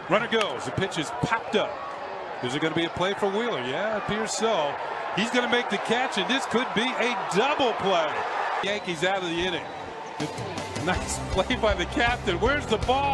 Runner goes. The pitch is popped up. Is it going to be a play for Wheeler? Yeah, it appears so. He's going to make the catch, and this could be a double play. Yankees out of the inning. Nice play by the captain. Where's the ball?